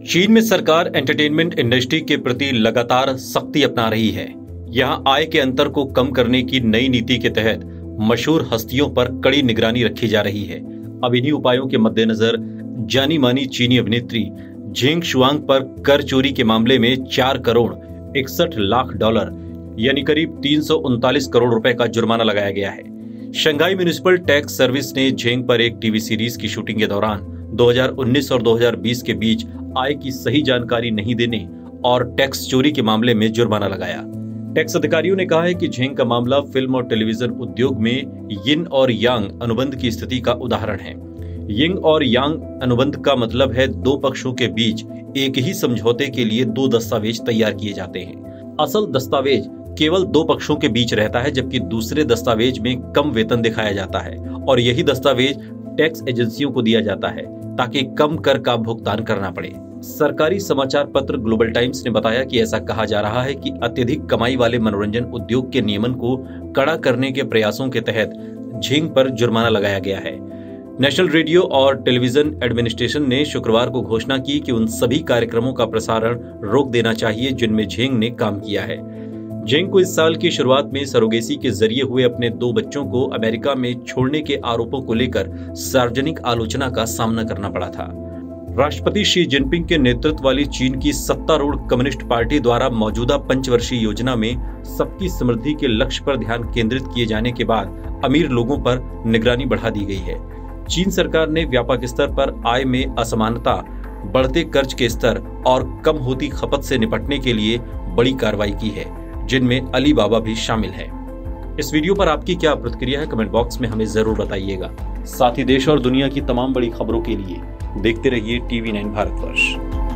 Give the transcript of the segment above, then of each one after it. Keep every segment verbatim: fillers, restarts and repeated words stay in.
चीन में सरकार एंटरटेनमेंट इंडस्ट्री के प्रति लगातार सख्ती अपना रही है। यहां आय के अंतर को कम करने की नई नीति के तहत मशहूर हस्तियों पर कड़ी निगरानी रखी जा रही है। अब इन्हीं उपायों के मद्देनजर जानी मानी चीनी अभिनेत्री झेंग शुआंग पर कर चोरी के मामले में चार करोड़ इकसठ लाख डॉलर यानी करीब तीन सौ उनतालीस करोड़ रुपए का जुर्माना लगाया गया है। शंघाई म्युनिसिपल टैक्स सर्विस ने झेंग पर एक टीवी सीरीज की शूटिंग के दौरान दो हज़ार उन्नीस और दो हज़ार बीस के बीच आय की सही जानकारी नहीं देने और टैक्स चोरी के मामले में जुर्माना लगाया। टैक्स अधिकारियों ने कहा है कि झेंग का मामला फिल्म और टेलीविजन उद्योग में यिन और यांग अनुबंध की स्थिति का उदाहरण है। यिन और यांग अनुबंध का मतलब है दो पक्षों के बीच एक ही समझौते के लिए दो दस्तावेज तैयार किए जाते हैं। असल दस्तावेज केवल दो पक्षों के बीच रहता है, जबकि दूसरे दस्तावेज में कम वेतन दिखाया जाता है और यही दस्तावेज टैक्स एजेंसियों को दिया जाता है ताकि कम कर का भुगतान करना पड़े। सरकारी समाचार पत्र ग्लोबल टाइम्स ने बताया कि ऐसा कहा जा रहा है कि अत्यधिक कमाई वाले मनोरंजन उद्योग के नियमन को कड़ा करने के प्रयासों के तहत झेंग पर जुर्माना लगाया गया है। नेशनल रेडियो और टेलीविजन एडमिनिस्ट्रेशन ने शुक्रवार को घोषणा की कि उन सभी कार्यक्रमों का प्रसारण रोक देना चाहिए जिनमें झेंग ने काम किया है। झेंग को इस साल की शुरुआत में सरोगेसी के जरिए हुए अपने दो बच्चों को अमेरिका में छोड़ने के आरोपों को लेकर सार्वजनिक आलोचना का सामना करना पड़ा था। राष्ट्रपति शी जिनपिंग के नेतृत्व वाली चीन की सत्तारूढ़ कम्युनिस्ट पार्टी द्वारा मौजूदा पंचवर्षीय योजना में सबकी समृद्धि के लक्ष्य पर ध्यान केंद्रित किए जाने के बाद अमीर लोगों पर निगरानी बढ़ा दी गई है। चीन सरकार ने व्यापक स्तर पर आय में असमानता, बढ़ते कर्ज के स्तर और कम होती खपत से निपटने के लिए बड़ी कार्रवाई की है, जिनमें अली बाबा भी शामिल है। इस वीडियो पर आपकी क्या प्रतिक्रिया है, कमेंट बॉक्स में हमें जरूर बताइएगा। साथ ही देश और दुनिया की तमाम बड़ी खबरों के लिए देखते रहिए टीवी नाइन भारतवर्ष।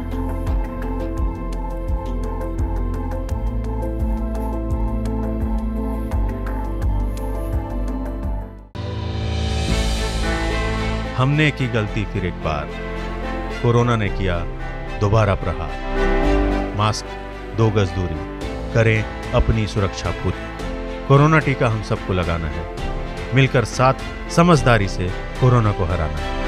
हमने की गलती फिर एक बार, कोरोना ने किया दोबारा प्रहार। मास्क, दो गज दूरी, करें अपनी सुरक्षा पूरी। कोरोना टीका हम सबको लगाना है, मिलकर साथ समझदारी से कोरोना को हराना है।